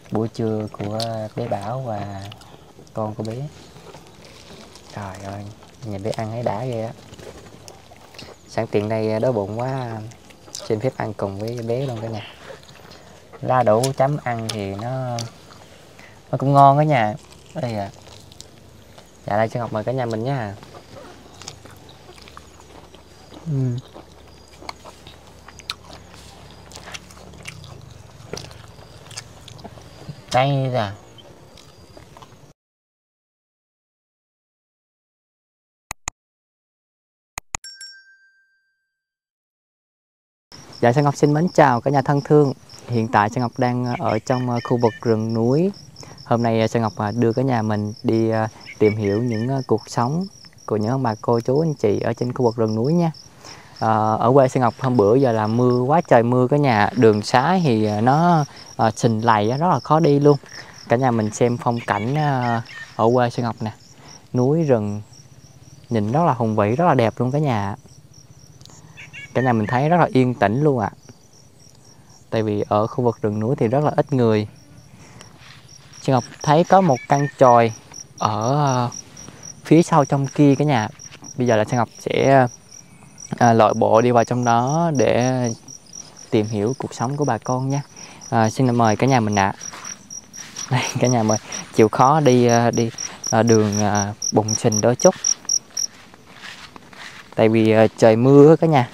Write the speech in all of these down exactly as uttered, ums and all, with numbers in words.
buổi trưa của bé Bảo và con của bé. Trời ơi, nhìn bé ăn thấy đã ghê á. Sẵn tiện đây đói bụng quá, xin phép ăn cùng với bé luôn cả nhà. La đủ chấm ăn thì nó nó cũng ngon đó nha. Đây à. Dạ đây Sơn Ngọc mời cả nhà mình nha. Ừ. Đây à. Dạ Sơn Ngọc xin mến chào cả nhà thân thương. Hiện tại Sơn Ngọc đang ở trong khu vực rừng núi. Hôm nay Sơn Ngọc đưa cả nhà mình đi tìm hiểu những cuộc sống của những ông bà cô chú anh chị ở trên khu vực rừng núi nha. À, ở quê Sơn Ngọc hôm bữa giờ là mưa quá trời mưa cả nhà, đường xá thì nó à, sình lầy rất là khó đi luôn. Cả nhà mình xem phong cảnh à, ở quê Sơn Ngọc nè, núi rừng nhìn rất là hùng vĩ, rất là đẹp luôn cả nhà. Cả nhà mình thấy rất là yên tĩnh luôn ạ. À. Tại vì ở khu vực rừng núi thì rất là ít người. Sơn Ngọc thấy có một căn chòi ở phía sau trong kia cả nhà. Bây giờ là Sơn Ngọc sẽ à, lội bộ đi vào trong đó để tìm hiểu cuộc sống của bà con nha. À, xin mời cả nhà mình ạ. À. Đây cả nhà mời, chịu khó đi đi đường bùn xình đôi chút. Tại vì trời mưa cả nhà.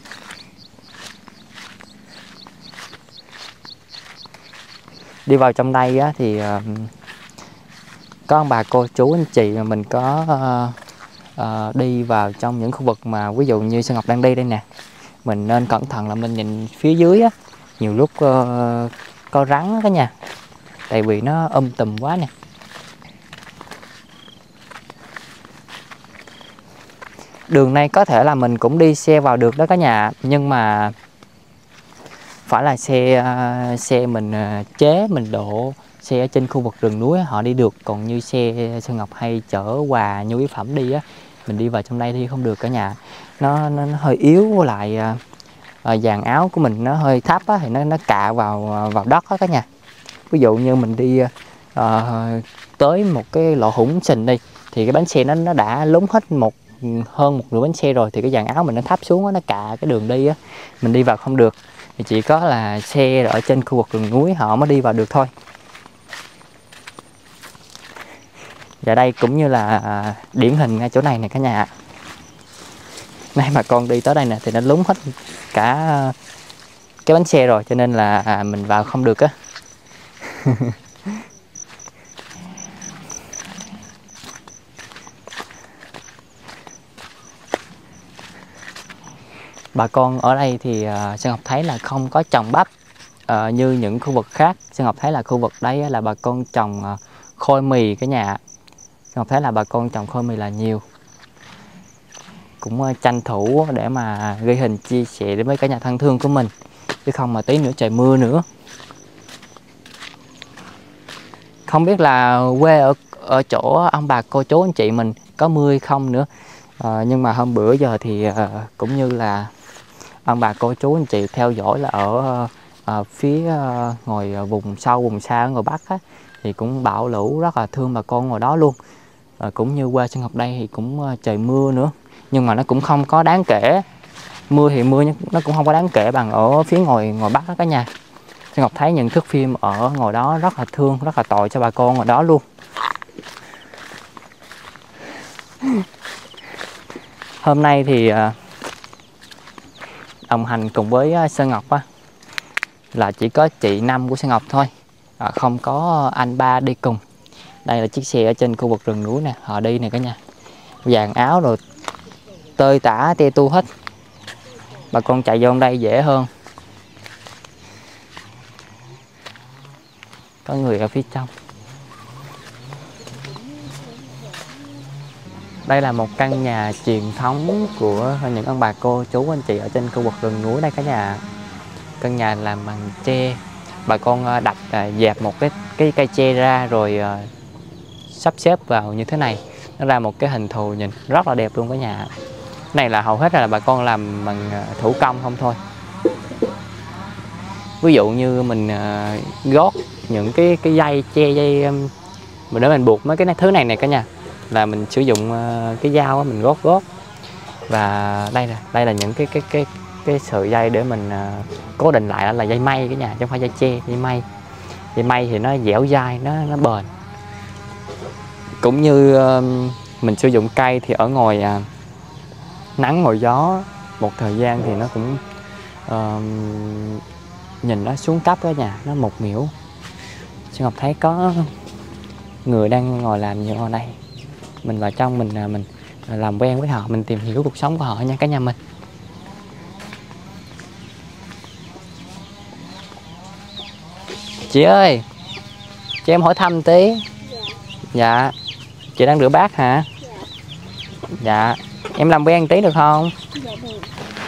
Đi vào trong đây á, thì có ông bà cô chú anh chị mà mình có uh, uh, đi vào trong những khu vực mà ví dụ như Sơn Ngọc đang đi đây nè, mình nên cẩn thận là mình nhìn phía dưới á, nhiều lúc uh, có rắn cả nhà, tại vì nó um tùm quá nè. Đường này có thể là mình cũng đi xe vào được đó cả nhà, nhưng mà phải là xe uh, xe mình uh, chế mình độ xe ở trên khu vực rừng núi họ đi được, còn như xe Sơn Ngọc hay chở quà nhu yếu phẩm đi á, mình đi vào trong đây thì không được cả nhà. Nó, nó, nó hơi yếu, với lại uh, dàn áo của mình nó hơi thấp á, thì nó nó cạ vào vào đất á cả nhà. Ví dụ như mình đi uh, tới một cái lỗ hổng sình đi, thì cái bánh xe nó nó đã lún hết một hơn một nửa bánh xe rồi, thì cái dàn áo mình nó thấp xuống á, nó cạ cái đường đi á, mình đi vào không được. Thì chỉ có là xe ở trên khu vực rừng núi họ mới đi vào được thôi. Và đây cũng như là điển hình ngay chỗ này nè cả nhà. Nay mà con đi tới đây nè thì nó lún hết cả cái bánh xe rồi, cho nên là mình vào không được á. Bà con ở đây thì uh, Sơn Ngọc thấy là không có trồng bắp uh, như những khu vực khác. Sơn Ngọc thấy là khu vực đây là bà con trồng uh, khôi mì cả nhà. Sơn Ngọc thấy là bà con trồng khôi mì là nhiều. Cũng uh, tranh thủ để mà ghi hình chia sẻ đến với cả nhà thân thương của mình, chứ không mà tí nữa trời mưa nữa. Không biết là quê ở ở chỗ ông bà cô chú anh chị mình có mưa hay không nữa. Uh, nhưng mà hôm bữa giờ thì uh, cũng như là ông bà cô chú anh chị theo dõi là ở uh, phía uh, ngồi vùng sâu vùng xa ở ngoài Bắc á, thì cũng bão lũ rất là thương bà con ngoài đó luôn. Uh, cũng như quê Sơn Ngọc đây thì cũng uh, trời mưa nữa, nhưng mà nó cũng không có đáng kể. Mưa thì mưa nhưng nó cũng không có đáng kể bằng ở phía ngoài ngoài Bắc đó cả nhà. Sơn Ngọc thấy những thước phim ở ngoài đó rất là thương, rất là tội cho bà con ngoài đó luôn. Hôm nay thì uh, đồng hành cùng với Sơn Ngọc á, là chỉ có chị Năm của Sơn Ngọc thôi, à, không có anh Ba đi cùng. Đây là chiếc xe ở trên khu vực rừng núi nè, họ đi nè cả nhà, dàn áo rồi tơi tả te tu hết. Bà con chạy vô đây dễ hơn, có người ở phía trong. Đây là một căn nhà truyền thống của những ông bà cô chú anh chị ở trên khu vực rừng núi đây cả nhà. Căn nhà làm bằng tre, bà con đặt dẹp một cái cái cây tre ra rồi sắp xếp vào như thế này, nó ra một cái hình thù nhìn rất là đẹp luôn cả nhà. Cái này là hầu hết là bà con làm bằng thủ công không thôi. Ví dụ như mình gót những cái cái dây che dây um, mình để mình buộc mấy cái này, thứ này này cả nhà, là mình sử dụng uh, cái dao mình gót gót. Và đây nè, đây là những cái cái cái cái sợi dây để mình uh, cố định lại, là dây may cả nhà, chứ không phải dây che, dây may. Dây may thì nó dẻo dai, nó nó bền. Cũng như uh, mình sử dụng cây thì ở ngoài uh, nắng ngồi gió một thời gian thì nó cũng uh, nhìn nó xuống cấp đó nhà, nó một miểu. Xuân Ngọc thấy có người đang ngồi làm như ở đây, mình vào trong mình mình làm quen với họ, mình tìm hiểu cuộc sống của họ nha cả nhà mình. Chị ơi, cho em hỏi thăm tí. Dạ. Dạ. Chị đang rửa bát hả? Dạ. Dạ. Em làm quen tí được không? Dạ được.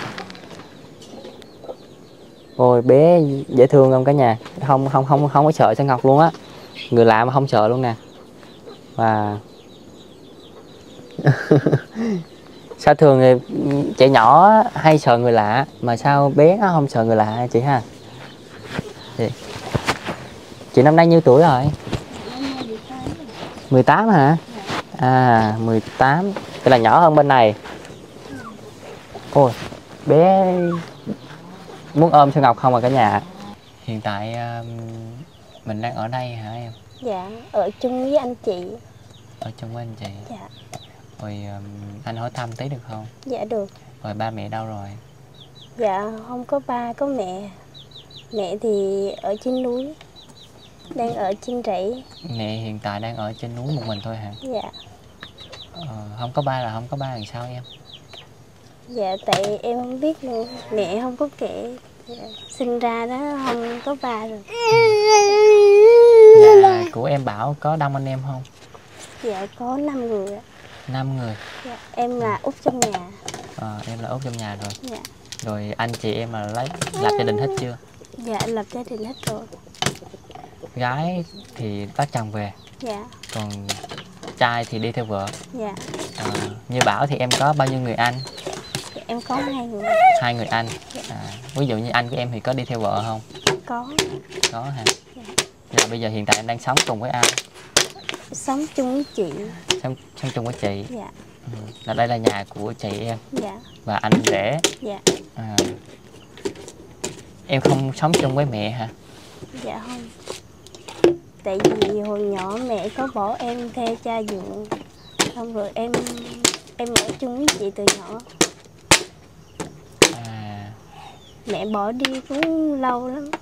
Ôi bé dễ thương không cả nhà, không không không không có sợ Xuân Ngọc luôn á, người lạ mà không sợ luôn nè. Và sao thường thì trẻ nhỏ hay sợ người lạ, mà sao bé nó không sợ người lạ chị ha? Chị, chị năm nay nhiêu tuổi rồi? mười tám hả? À mười tám, tức là nhỏ hơn bên này. Ôi bé muốn ôm Xuân Ngọc không à cả nhà. Hiện tại mình đang ở đây hả em? Dạ, ở chung với anh chị. Ở chung với anh chị? Dạ. Rồi anh hỏi thăm tí được không? Dạ được. Rồi ba mẹ đâu rồi? Dạ không có ba, có mẹ. Mẹ thì ở trên núi, đang ở trên rẫy. Mẹ hiện tại đang ở trên núi một mình thôi hả? Dạ. Ờ, không có ba là không có ba làm sao em? Dạ tại em không biết luôn, mẹ không có kể. Dạ. Sinh ra đó không có ba rồi. Nhà của em Bảo có đông anh em không? Dạ có năm người ạ. năm người? Dạ, em là út trong nhà. À, em là út trong nhà rồi. Dạ. Rồi anh chị em là lấy lập gia đình hết chưa? Dạ lập gia đình hết rồi. Gái thì bắt chồng về. Dạ. Còn trai thì đi theo vợ. Dạ. À, như Bảo thì em có bao nhiêu người anh? Dạ, em có hai người. Hai người anh. Dạ. À, ví dụ như anh của em thì có đi theo vợ không? Có. Có hả? Dạ. Dạ, bây giờ hiện tại em đang sống cùng với ai? Sống chung với chị. Sống, sống chung với chị. Dạ. Ừ. Là đây là nhà của chị em. Dạ. Và anh rể. Dạ. À, em không sống chung với mẹ hả? Dạ không. Tại vì hồi nhỏ mẹ có bỏ em theo cha dưỡng, xong rồi em em ở chung với chị từ nhỏ. À. Mẹ bỏ đi cũng lâu lắm.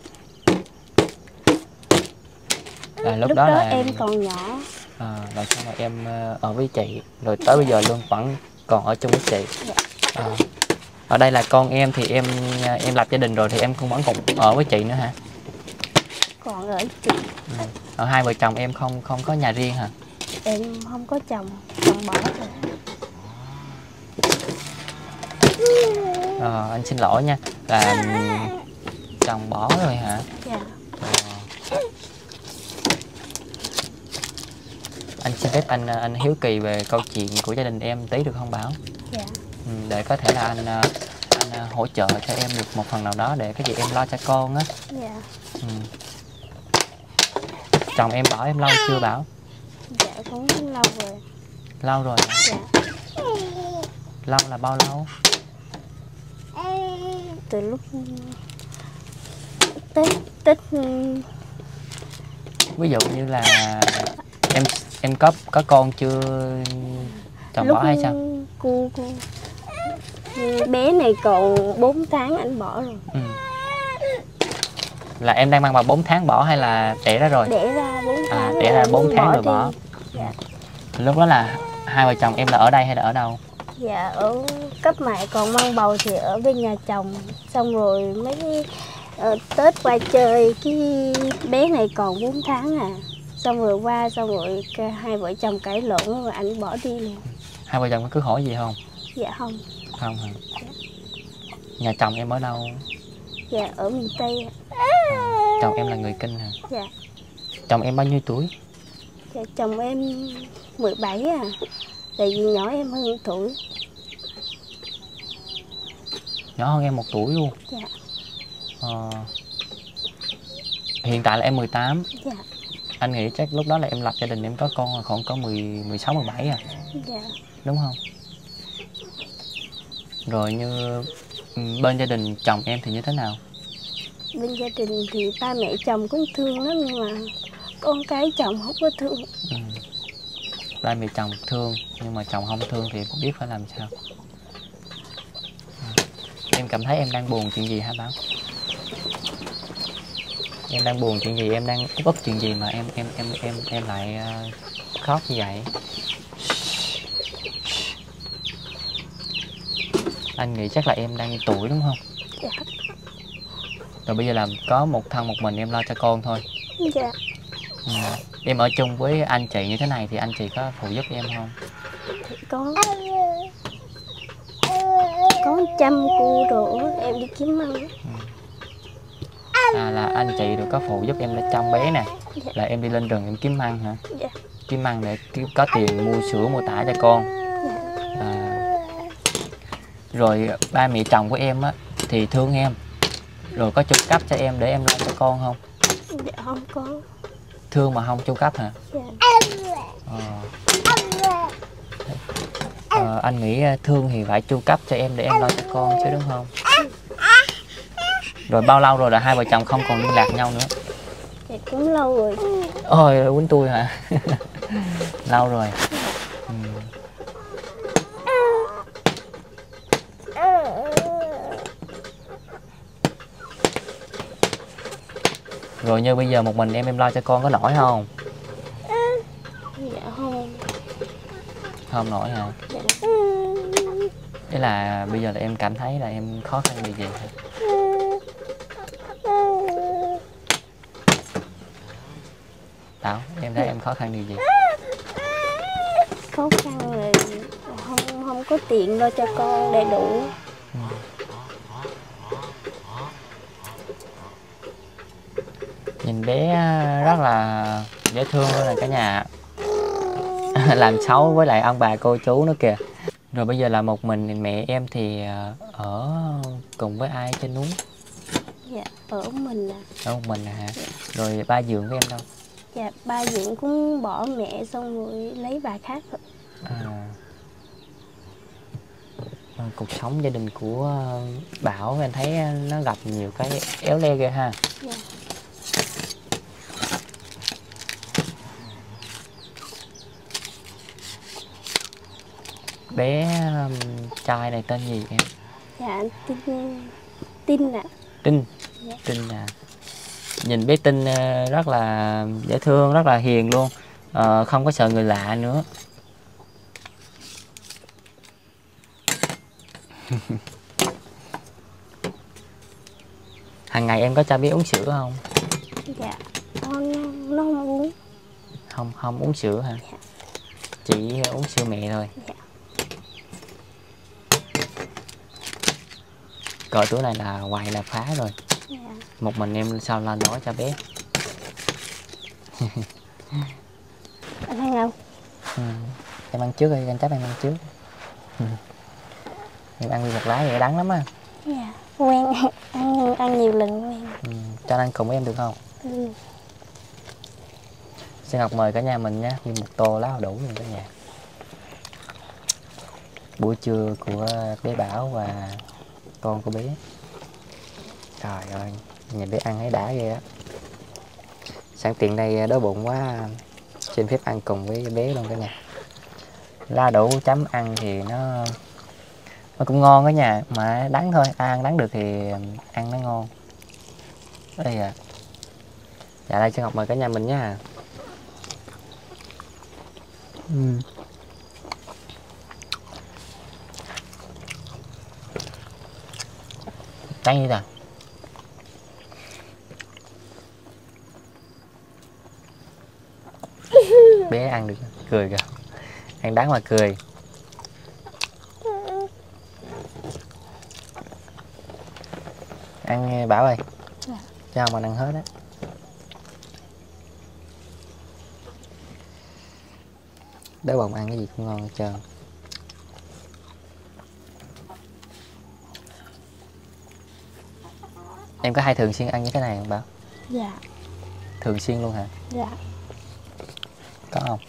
À, lúc, lúc đó, đó là em còn nhỏ. À, rồi xong rồi em ở với chị, rồi tới bây giờ luôn vẫn còn ở chung với chị. Dạ. À, ở đây là con em thì em em lập gia đình rồi thì em không vẫn còn ở với chị nữa hả? Còn ở chị. Ừ. Ở hai vợ chồng em không không có nhà riêng hả? Em không có chồng, chồng bỏ rồi. À, anh xin lỗi nha, là chồng bỏ rồi hả? Dạ. À. Anh xin phép anh anh hiếu kỳ về câu chuyện của gia đình em tí được không Bảo? Dạ. Ừ, để có thể là anh anh hỗ trợ cho em được một phần nào đó để cái gì em lo cho con á. Dạ. Ừ. Chồng em bỏ em lâu chưa Bảo? Dạ cũng lâu rồi. Lâu rồi hả? Dạ. Lâu là bao lâu? Từ lúc Tết Tết Ví dụ như là em em có có con chưa chồng lúc bỏ hay sao? Cô, cô bé này còn bốn tháng anh bỏ rồi. Ừ. Là em đang mang bầu bốn tháng bỏ hay là đẻ ra rồi? Đẻ ra bốn tháng. À, đẻ ra bốn tháng rồi bỏ. Dạ. Lúc đó là hai vợ chồng em là ở đây hay là ở đâu? Dạ ở cấp mẹ, còn mang bầu thì ở bên nhà chồng. Xong rồi mấy uh, Tết qua chơi cái bé này còn bốn tháng à. Xong rồi qua xong rồi hai vợ chồng cãi lộn rồi anh bỏ đi luôn. Hai vợ chồng có cứ hỏi gì không? Dạ không. Không hả? Dạ. Nhà chồng em ở đâu? Dạ ở miền Tây. À, chồng em là người Kinh hả? Dạ. Chồng em bao nhiêu tuổi? Dạ chồng em mười bảy à. Tại vì nhỏ em hơn tuổi. Nhỏ hơn em một tuổi luôn? Dạ. Ờ. Hiện tại là em mười tám. Dạ. Anh nghĩ chắc lúc đó là em lập gia đình em có con là khoảng có mười, mười sáu, mười bảy à? Dạ. Đúng không? Rồi như bên gia đình chồng em thì như thế nào? Bên gia đình thì ba mẹ chồng cũng thương lắm, nhưng mà con cái chồng không có thương. Ừ. Ba mẹ chồng thương nhưng mà chồng không thương thì biết phải làm sao. Ừ. Em cảm thấy em đang buồn chuyện gì hả Bảo? Em đang buồn chuyện gì, em đang úp ức chuyện gì mà em em em em em lại uh, khóc như vậy? Anh nghĩ chắc là em đang tuổi đúng không? Dạ. Rồi bây giờ là có một thân một mình em lo cho con thôi. Dạ. Ừ. Em ở chung với anh chị như thế này thì anh chị có phụ giúp em không? Thì có có chăm cu đồ em đi kiếm ăn. Ừ. À là anh chị rồi có phụ giúp em để chăm bé nè. Dạ. Là em đi lên rừng em kiếm ăn hả? Dạ. Kiếm ăn để có tiền mua sữa mua tã cho con. Dạ. À. Rồi ba mẹ chồng của em á thì thương em, rồi có chu cấp cho em để em lo cho con không? Dạ không có. Thương mà không chu cấp hả? Dạ. Ờ. Ờ, anh nghĩ thương thì phải chu cấp cho em để em lo cho con chứ đúng không? Rồi bao lâu rồi là hai vợ chồng không còn liên lạc nhau nữa? Dạ cũng lâu rồi. Ôi quýnh tôi hả? Lâu rồi. Ừ. Rồi như bây giờ một mình em em lo cho con có nổi không? Dạ không. Không nổi hả? Dạ. Thế là bây giờ là em cảm thấy là em khó khăn điều gì hả? Tao, em thấy em khó khăn điều gì? Khó khăn là không không có tiền lo cho con đầy đủ. Ừ. Nhìn bé rất là dễ thương luôn là cả nhà. Làm xấu với lại ông bà cô chú nữa kìa. Rồi bây giờ là một mình mẹ em thì ở cùng với ai trên núi? Dạ ở mình à. Ở một mình à hả? Rồi ba dượng của em đâu? Dạ ba dượng cũng bỏ mẹ xong rồi lấy bà khác rồi. À. Cuộc sống gia đình của Bảo em thấy nó gặp nhiều cái éo le ghê ha. Dạ. Bé trai này tên gì em? Dạ Tin. Tin ạ. À. Trinh. Dạ. Trinh à. Nhìn bé Trinh rất là dễ thương, rất là hiền luôn, à, không có sợ người lạ nữa. Hàng ngày em có cho bé uống sữa không? Dạ nó, nó không uống. Không, không uống sữa hả? Dạ. Chỉ uống sữa mẹ thôi. Dạ. Cỡ tuổi này là hoài là phá rồi. Dạ. Một mình em sao lo nổi cho bé. Anh ăn không? Ừ. Em ăn trước đi, anh chấp em ăn trước. Ừ. Em ăn một lá vậy đắng lắm á. Dạ quen ăn, ăn nhiều lần quen. Ừ. Cho anh ăn cùng với em được không? Ừ. Xin Ngọc mời cả nhà mình nhé, đi một tô lá đủ luôn cả nhà. Buổi trưa của bé Bảo và con của bé. Trời ơi, nhìn bé ăn thấy đã ghê á. Sẵn tiện đây đói bụng quá, xin phép ăn cùng với bé luôn cả nhà. Lá đủ chấm ăn thì nó nó cũng ngon cả nhà, mà đắng thôi, ai ăn đắng được thì ăn nó ngon. Đây à. Dạ đây xin Ngọc mời cả nhà mình nha. Ừ. Đắng như nào? Bé ăn được, cười kìa. Ăn đắng mà cười. Ăn Bảo ơi. Dạ. Cho mình ăn hết á. Đói bụng ăn cái gì cũng ngon hết trơn. Em có hay thường xuyên ăn như thế này không Bảo? Dạ. thường xuyên luôn hả? Dạ. Có không?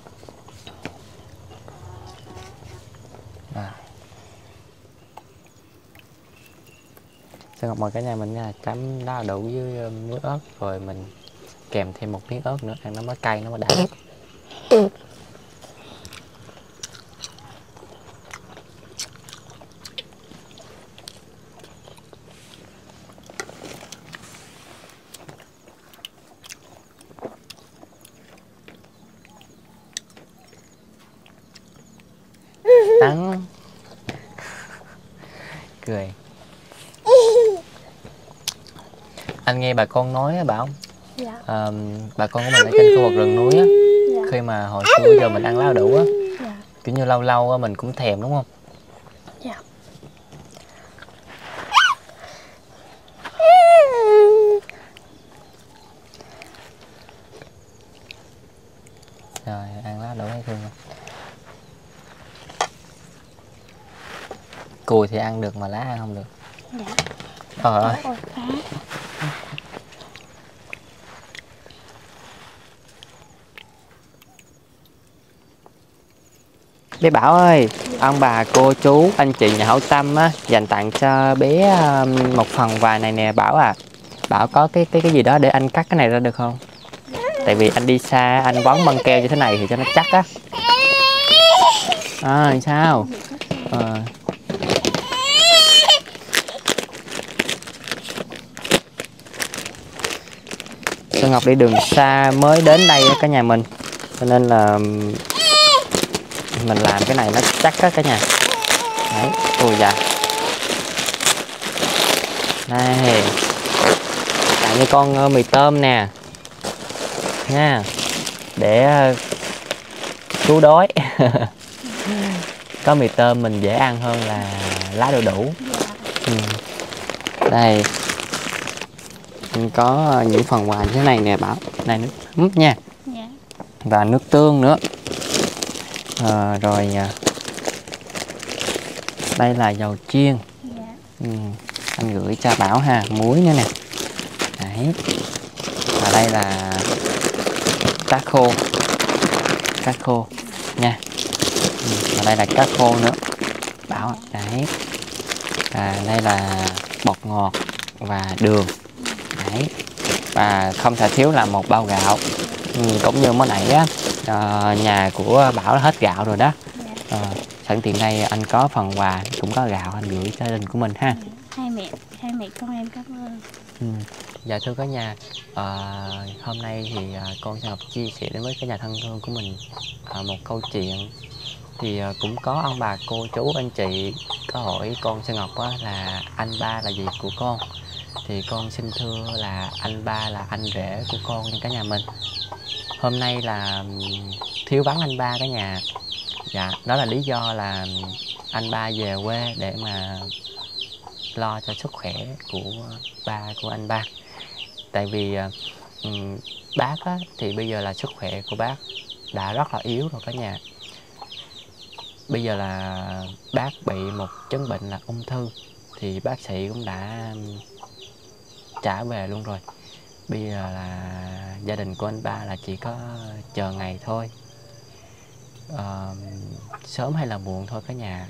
À. Sơn Ngọc mời cả nhà mình nha, chấm đá đậu với muối ớt rồi mình kèm thêm một miếng ớt nữa, ăn nó mới cay, nó mới đã. Đắng. Cười. Anh nghe bà con nói á Bảo. Dạ. À, bà con của mình ở trên khu vực rừng núi á, Dạ. khi mà hồi xưa giờ mình ăn lá đu á, Dạ. kiểu như lâu lâu á mình cũng thèm đúng không? Dạ. Rồi ăn lá đu thấy thương không? Cùi thì ăn được mà lá ăn không được. Dạ. Trời ơi. Ôi, phá. Bé Bảo ơi, ông bà cô chú anh chị nhà hảo tâm á dành tặng cho bé um, một phần quà này nè Bảo à. Bảo có cái cái cái gì đó để anh cắt cái này ra được không? Tại vì anh đi xa anh bón băng keo như thế này thì cho nó chắc á. À sao? À. Sơn Ngọc đi đường xa mới đến đây cả nhà mình, cho nên là mình làm cái này nó chắc á cả nhà. Đấy, ui dạ. Đây, tặng như con mì tôm nè nha, để cứu đói. Có mì tôm mình dễ ăn hơn là lá đu đủ. Ừ. Đây có những phần quà như thế này nè Bảo, này nước mắm nha. Dạ. Và nước tương nữa. À, rồi đây là dầu chiên. Dạ. Ừ. Anh gửi cho Bảo ha, muối nữa nè. Đấy. Và đây là cá khô, cá khô nha. Ừ. Và đây là cá khô nữa Bảo. Đấy. Và đây là bột ngọt và đường. Đấy. Và không thể thiếu là một bao gạo. Ừ. Cũng như mới nãy á, à, nhà của Bảo hết gạo rồi đó. À, sẵn tiện đây anh có phần quà cũng có gạo anh gửi cho gia đình của mình ha. Hai mẹ hai mẹ con em cảm ơn. Ừ. Dạ thưa cả nhà, à, hôm nay thì à, con Sơn Ngọc chia sẻ đến với cả nhà thân thương của mình à, một câu chuyện. Thì à, cũng có ông bà cô chú anh chị có hỏi con Sơn Ngọc á, là anh ba là gì của con. Thì con xin thưa là anh ba là anh rể của con cả nhà mình. Hôm nay là thiếu vắng anh ba cả nhà. Dạ, đó là lý do là anh ba về quê để mà lo cho sức khỏe của ba của anh ba. Tại vì um, bác á, thì bây giờ là sức khỏe của bác đã rất là yếu rồi cả nhà. Bây giờ là bác bị một chứng bệnh là ung thư. Thì bác sĩ cũng đã trả về luôn rồi. Bây giờ là gia đình của anh ba là chỉ có chờ ngày thôi. Uh, sớm hay là muộn thôi cả nhà.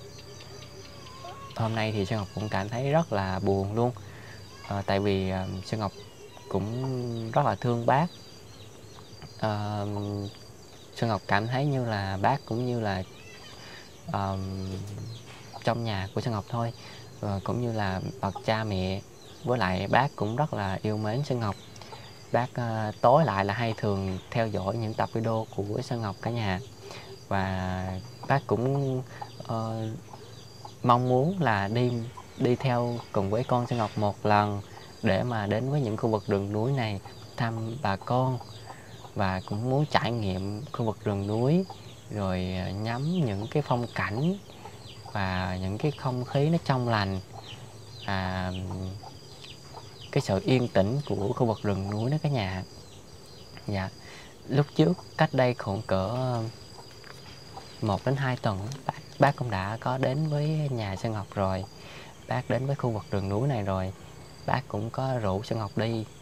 Hôm nay thì Sơn Ngọc cũng cảm thấy rất là buồn luôn. À, tại vì uh, Sơn Ngọc cũng rất là thương bác. uh, Sơn Ngọc cảm thấy như là bác cũng như là uh, trong nhà của Sơn Ngọc thôi. uh, Cũng như là bậc cha mẹ. Với lại bác cũng rất là yêu mến Sơn Ngọc. Bác uh, tối lại là hay thường theo dõi những tập video của Sơn Ngọc cả nhà. Và bác cũng uh, mong muốn là đi đi theo cùng với con Sơn Ngọc một lần để mà đến với những khu vực rừng núi này thăm bà con, và cũng muốn trải nghiệm khu vực rừng núi, rồi ngắm những cái phong cảnh và những cái không khí nó trong lành, và cái sự yên tĩnh của khu vực rừng núi đó cả nhà. Dạ, lúc trước cách đây khoảng cỡ một đến hai tuần bác, bác cũng đã có đến với nhà Sơn Ngọc rồi. Bác đến với khu vực rừng núi này rồi, bác cũng có rủ Sơn Ngọc đi.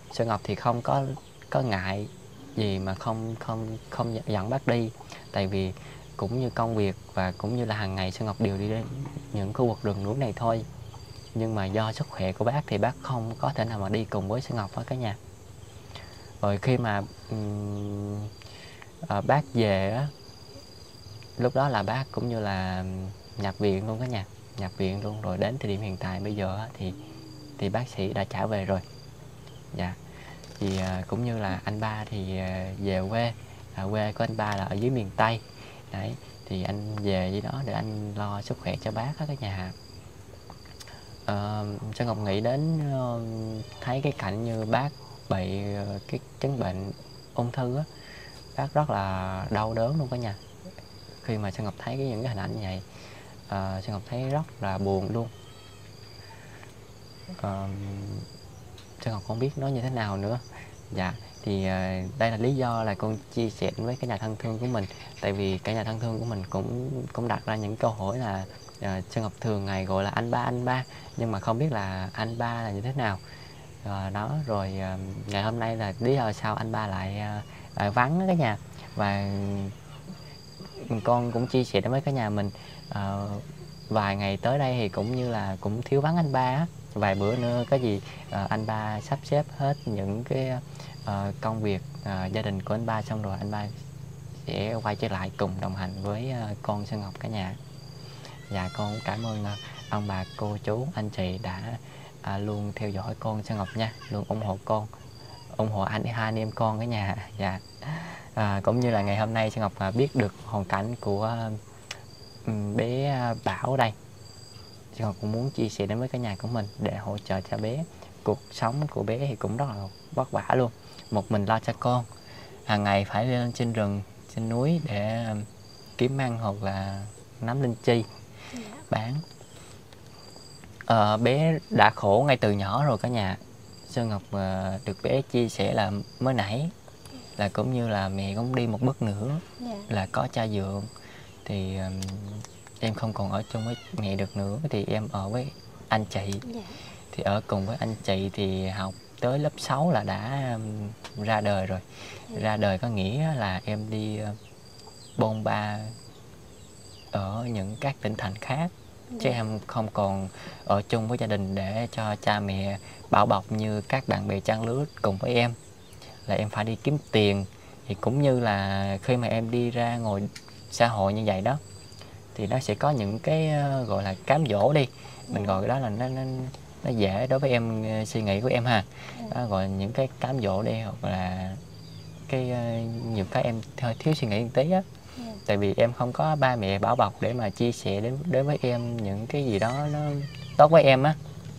Sơn Ngọc thì không có có ngại gì mà không không không dẫn bác đi, tại vì cũng như công việc và cũng như là hàng ngày Sơn Ngọc đều đi đến những khu vực rừng núi này thôi. Nhưng mà do sức khỏe của bác thì bác không có thể nào mà đi cùng với Sơn Ngọc với cả nhà. Rồi khi mà um, à, bác về á, lúc đó là bác cũng như là nhập viện luôn cả nhà, nhập viện luôn. Rồi đến thời điểm hiện tại bây giờ á, thì thì bác sĩ đã trả về rồi. Dạ. Thì à, cũng như là anh ba thì à, về quê, à, quê của anh ba là ở dưới miền Tây. Đấy, thì anh về dưới đó để anh lo sức khỏe cho bác á cả nhà. Ờ, Sơn Ngọc nghĩ đến uh, thấy cái cảnh như bác bị uh, cái chứng bệnh ung thư á, bác rất là đau đớn luôn cả nhà. Khi mà Sơn Ngọc thấy cái những cái hình ảnh như vậy, uh, Sơn Ngọc thấy rất là buồn luôn. uh, Sơn Ngọc không biết nói như thế nào nữa. Dạ, thì uh, đây là lý do là con chia sẻ với cái nhà thân thương của mình. Tại vì cái nhà thân thương của mình cũng cũng đặt ra những câu hỏi là uh, Sơn Ngọc thường ngày gọi là anh ba anh ba, nhưng mà không biết là anh ba là như thế nào. Uh, đó rồi uh, ngày hôm nay là lý do sao anh ba lại uh, lại vắng cái nhà. Và con cũng chia sẻ với cái nhà mình uh, vài ngày tới đây thì cũng như là cũng thiếu vắng anh ba á. Vài bữa nữa cái gì uh, anh ba sắp xếp hết những cái uh, công việc uh, gia đình của anh ba xong rồi anh ba sẽ quay trở lại cùng đồng hành với uh, con Sơn Ngọc cả nhà. Dạ, con cũng cảm ơn uh, ông bà cô chú anh chị đã uh, luôn theo dõi con Sơn Ngọc nha, luôn ủng hộ con, ủng hộ anh hai anh em con cả nhà. Dạ. À, cũng như là ngày hôm nay Sơn Ngọc uh, biết được hoàn cảnh của uh, bé uh, Bảo đây. Sơn Ngọc cũng muốn chia sẻ đến với cả nhà của mình để hỗ trợ cho bé. Cuộc sống của bé thì cũng rất là vất vả luôn, một mình lo cho con, hàng ngày phải lên trên rừng trên núi để kiếm ăn hoặc là nắm linh chi bán. À, bé đã khổ ngay từ nhỏ rồi cả nhà. Sơn Ngọc uh, được bé chia sẻ là mới nãy là cũng như là mẹ cũng đi một bước nữa là có cha dượng, thì um, em không còn ở chung với mẹ được nữa, thì em ở với anh chị. Thì ở cùng với anh chị thì học tới lớp sáu là đã um, ra đời rồi. Ra đời có nghĩa là em đi uh, bôn ba ở những các tỉnh thành khác, chứ em không còn ở chung với gia đình để cho cha mẹ bảo bọc như các bạn bè trang lứa cùng với em. Là em phải đi kiếm tiền. Thì cũng như là khi mà em đi ra ngoài xã hội như vậy đó, thì nó sẽ có những cái uh, gọi là cám dỗ đi, mình gọi cái đó là nó, nó, nó dễ đối với em uh, suy nghĩ của em ha. Đó, gọi những cái cám dỗ đi, hoặc là cái uh, nhiều cái em hơi thiếu suy nghĩ một tí á. Tại vì em không có ba mẹ bảo bọc để mà chia sẻ đến đối với em những cái gì đó nó tốt với em á.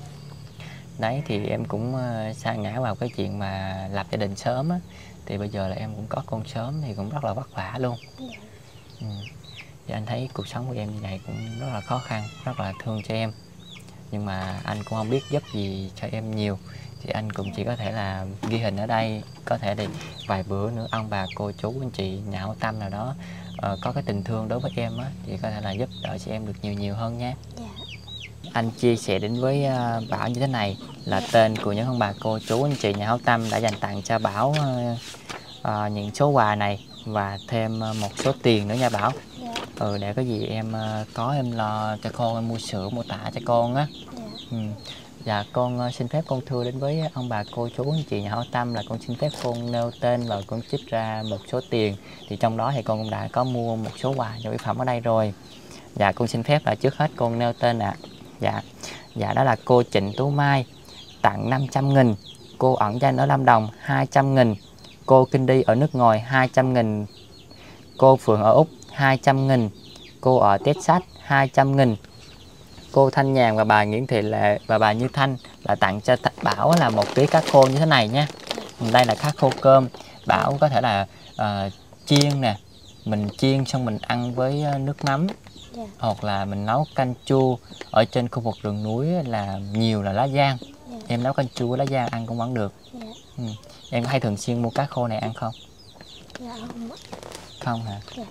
Đấy, thì em cũng uh, sa ngã vào cái chuyện mà lập gia đình sớm á. Thì bây giờ là em cũng có con sớm thì cũng rất là vất vả luôn. Ừ. Thì anh thấy cuộc sống của em như vậy cũng rất là khó khăn, rất là thương cho em. Nhưng mà anh cũng không biết giúp gì cho em nhiều. Thì anh cũng chỉ có thể là ghi hình ở đây. Có thể thì vài bữa nữa ông bà cô chú anh chị nhà hảo tâm nào đó uh, có cái tình thương đối với em á, thì có thể là giúp đỡ cho em được nhiều nhiều hơn nha. Anh chia sẻ đến với uh, Bảo như thế này là tên của những ông bà cô chú anh chị nhà hảo tâm đã dành tặng cho Bảo uh, uh, những số quà này và thêm uh, một số tiền nữa nha Bảo. Ừ, để có gì em uh, có em lo cho con, em mua sữa mua tã cho con á. Ừ. Dạ, con uh, xin phép con thưa đến với ông bà cô chú anh chị nhà hảo tâm là con xin phép con nêu tên và con trích ra một số tiền. Thì trong đó thì con cũng đã có mua một số quà nhu yếu phẩm ở đây rồi. Dạ, con xin phép là trước hết con nêu tên ạ. À. Dạ, dạ đó là cô Trịnh Tú Mai tặng năm trăm nghìn, cô ẩn danh ở Lâm Đồng hai trăm nghìn, cô Kinh Đi ở nước ngoài hai trăm nghìn, cô Phượng ở Úc hai trăm nghìn, cô ở Texas hai trăm nghìn, cô Thanh Nhàn và bà Nguyễn Thị Lệ và bà Như Thanh là tặng cho Bảo là một ký cá khô như thế này nha. Đây là cá khô cơm, Bảo có thể là uh, chiên nè, mình chiên xong mình ăn với nước mắm. Yeah. Hoặc là mình nấu canh chua. Ở trên khu vực rừng núi là nhiều là lá giang. Yeah. Em nấu canh chua với lá giang ăn cũng vẫn được. Yeah. Ừ. Em có hay thường xuyên mua cá khô này ăn không? Dạ không. Không hả? Dạ.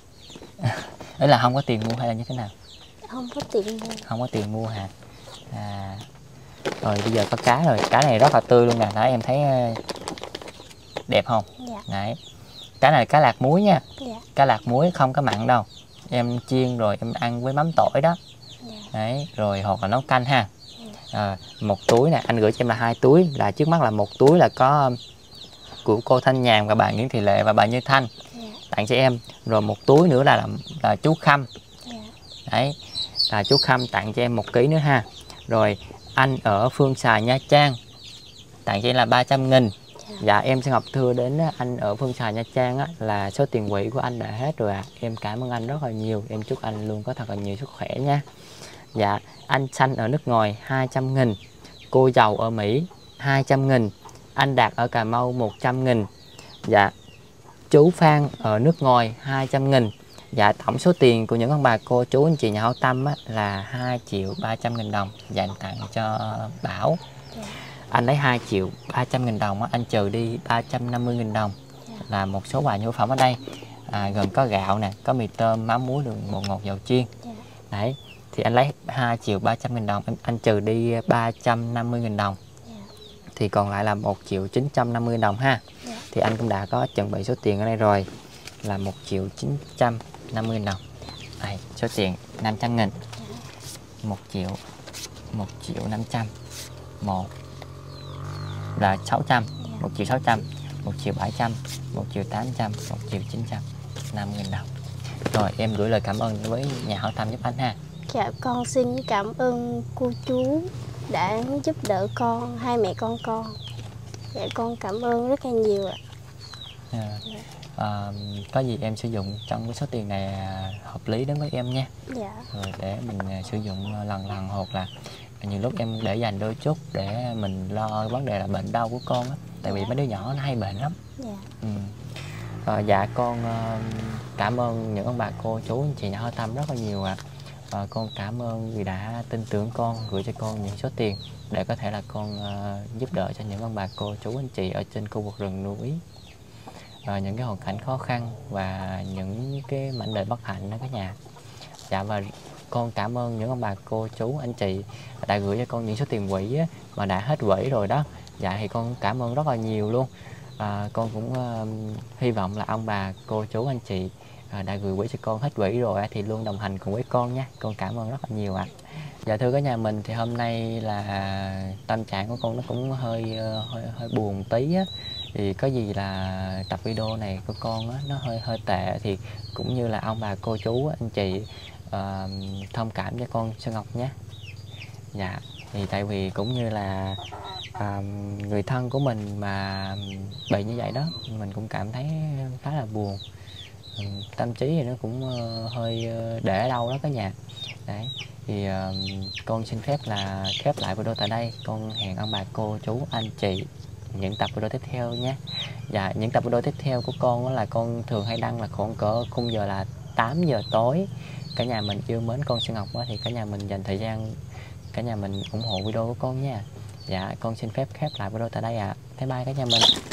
Đấy là không có tiền mua hay là như thế nào? Không có tiền mua. Không có tiền mua hả? À, Rồi bây giờ có cá rồi, cá này rất là tươi luôn nè, đấy em thấy đẹp không? Dạ. Đấy, cá này là cá lạc muối nha. Dạ. Cá lạc muối không có mặn đâu, em chiên rồi em ăn với mắm tỏi đó. Dạ. Đấy, rồi hoặc là nấu canh ha. Dạ. À, một túi nè, anh gửi cho em là hai túi, là trước mắt là một túi là có của cô Thanh Nhàn và bà Nguyễn Thị Lệ và bà Như Thanh. Dạ. Tặng cho em, rồi một túi nữa là là, là chú Khâm. Dạ. Đấy, là chú Khâm tặng cho em một ký nữa ha. Rồi anh ở Phương Xài Nha Trang tặng cho em là ba trăm nghìn. Dạ. Dạ em sẽ Ngọc thưa đến anh ở Phương Xài Nha Trang á, là số tiền quỹ của anh đã hết rồi ạ. À. Em cảm ơn anh rất là nhiều, em chúc anh luôn có thật là nhiều sức khỏe nha. Dạ, anh Xanh ở nước ngoài hai trăm nghìn. Cô Giàu ở Mỹ hai trăm nghìn. Anh Đạt ở Cà Mau một trăm nghìn. Dạ, chú Phan ở nước ngoài hai trăm nghìn. Dạ, tổng số tiền của những ông bà cô chú anh chị nhà hảo tâm á, là hai triệu ba trăm nghìn đồng dành tặng cho Bảo. Dạ. Anh lấy hai triệu ba trăm nghìn đồng á, anh trừ đi ba trăm năm mươi nghìn đồng. Dạ. Là một số quà nhu phẩm ở đây, à, gồm có gạo nè, có mì tôm, mắm muối, đường bột ngọt, dầu chiên. Dạ. Đấy, thì anh lấy hai triệu ba trăm nghìn đồng, anh, anh trừ đi ba trăm năm mươi nghìn đồng. Dạ. Thì còn lại là một triệu chín trăm năm mươi nghìn đồng ha. Dạ. Thì anh cũng đã có chuẩn bị số tiền ở đây rồi, là một triệu chín trăm năm mươi nghìn đồng. Đây, số tiền năm trăm nghìn. một triệu, một triệu năm trăm, một là sáu trăm, một triệu sáu trăm, một triệu bảy trăm, một triệu tám trăm, một triệu chín trăm năm mươi nghìn đồng. Rồi em gửi lời cảm ơn với nhà hảo tâm giúp anh ha. Dạ, con xin cảm ơn cô chú đã giúp đỡ con, hai mẹ con con. Dạ, con cảm ơn rất là nhiều ạ. À, à, có gì em sử dụng trong cái số tiền này hợp lý đến với em nha. Dạ. Rồi để mình sử dụng lần lần, hoặc là nhiều lúc em để dành đôi chút để mình lo vấn đề là bệnh đau của con á. Tại vì mấy đứa nhỏ nó hay bệnh lắm. Dạ. Ừ. À, dạ con cảm ơn những ông bà cô chú anh chị nhà hảo tâm rất là nhiều ạ. À. À, con cảm ơn vì đã tin tưởng con, gửi cho con những số tiền để có thể là con uh, giúp đỡ cho những ông bà cô chú anh chị ở trên khu vực rừng núi, à, những cái hoàn cảnh khó khăn và những cái mảnh đời bất hạnh đó cả nhà. Dạ, và con cảm ơn những ông bà cô chú anh chị đã gửi cho con những số tiền quỹ á, mà đã hết quỹ rồi đó. Dạ thì con cảm ơn rất là nhiều luôn. À, con cũng uh, hy vọng là ông bà cô chú anh chị à, đã gửi quỹ cho con hết quỹ rồi thì luôn đồng hành cùng với con nha. Con cảm ơn rất là nhiều ạ. À. Dạ thưa cả nhà mình, thì hôm nay là tâm trạng của con nó cũng hơi hơi, hơi buồn tí á. Thì có gì là tập video này của con á, nó hơi hơi tệ thì cũng như là ông bà cô chú anh chị uh, thông cảm cho con Sơn Ngọc nhé. Dạ thì tại vì cũng như là uh, người thân của mình mà bị như vậy đó, mình cũng cảm thấy khá là buồn. Tâm trí thì nó cũng uh, hơi để ở đâu đó cả nhà. Đấy thì uh, con xin phép là khép lại video tại đây. Con hẹn ông bà cô chú anh chị những tập video tiếp theo nhé. Dạ, những tập video tiếp theo của con đó là con thường hay đăng là khoảng cỡ khung giờ là tám giờ tối. Cả nhà mình yêu mến con Sơn Ngọc đó, thì cả nhà mình dành thời gian, cả nhà mình ủng hộ video của con nha. Dạ, con xin phép khép lại video tại đây ạ. À. Bye bye cả nhà mình.